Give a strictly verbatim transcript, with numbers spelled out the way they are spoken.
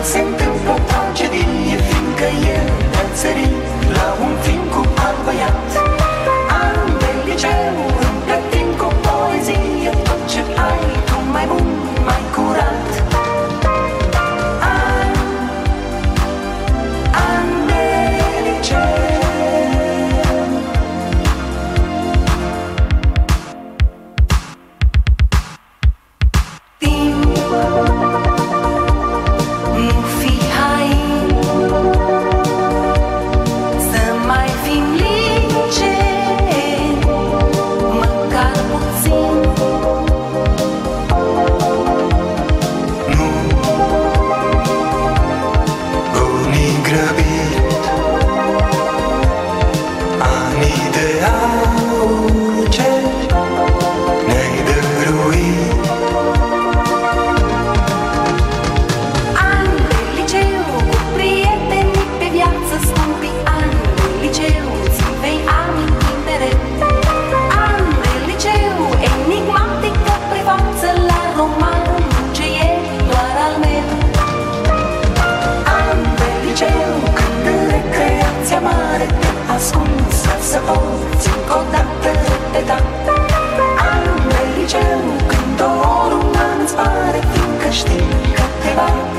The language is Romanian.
se întâmplă o tragedie, fiindcă el ne-a țărit la un film cu alt băiat. An de liceu, împlătim cu poezie tot ce ai tu mai bun, mai curat. An, an de liceu. Ascunsă să o țin o dată de dat. An de liceu, când o lună îți pare, fiindcă știi că te va